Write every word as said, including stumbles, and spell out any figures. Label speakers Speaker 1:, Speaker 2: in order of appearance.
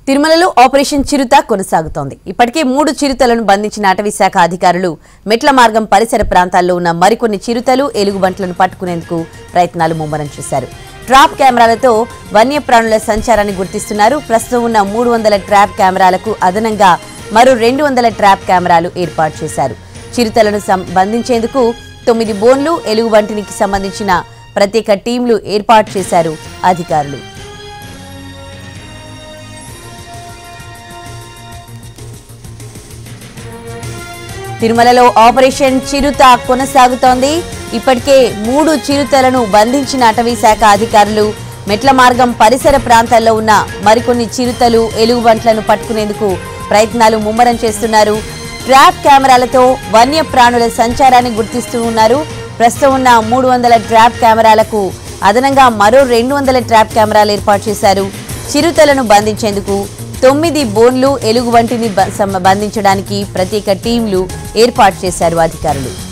Speaker 1: తిరుమలలో ఆపరేషన్ చిరుత కొనసాగుతోంది. ఇప్పటికే మూడు చిరుతలను బంధించిన అటవీ శాఖ అధికారులు మెట్ల మార్గం పరిసర ప్రాంతాల్లో ఉన్న మరికొన్ని చిరుతలు, ఎలుగుబంట్లను పట్టుకునేందుకు ప్రయత్నాలు ముమ్మరం చేశారు. ట్రాప్ కెమెరాలతో వన్యప్రాణుల సంచారాన్ని గుర్తిస్తున్నారు. ప్రస్తుతం ఉన్న మూడు వందల ట్రాప్ కెమెరాలకు అదనంగా మరో రెండు వందల ట్రాప్ కెమెరాలు ఏర్పాటు చేశారు. చిరుతలను బంధించేందుకు తొమ్మిది బోన్లు, ఎలుగుబంటినికి సంబంధించిన ప్రత్యేక టీంలు ఏర్పాటు చేశారు అధికారులు. తిరుమలలో ఆపరేషన్ చిరుత కొనసాగుతోంది. ఇప్పటికే మూడు చిరుతలను బంధించిన అటవీ శాఖ అధికారులు మెట్ల మార్గం పరిసర ప్రాంతాల్లో ఉన్న మరికొన్ని చిరుతలు, ఎలుగుబంట్లను పట్టుకునేందుకు ప్రయత్నాలు ముమ్మరం చేస్తున్నారు. ట్రాప్ కెమెరాలతో వన్యప్రాణుల సంచారాన్ని గుర్తిస్తూ ఉన్నారు. ప్రస్తుతం ఉన్న మూడు వందల ట్రాప్ కెమెరాలకు అదనంగా మరో రెండు వందల ట్రాప్ కెమెరాలు ఏర్పాటు చేశారు. చిరుతలను బంధించేందుకు తొమ్మిది బోన్లు, ఎలుగుబంటిని బంధించడానికి ప్రత్యేక టీంలు ఏర్పాటు చేశారు అధికారులు.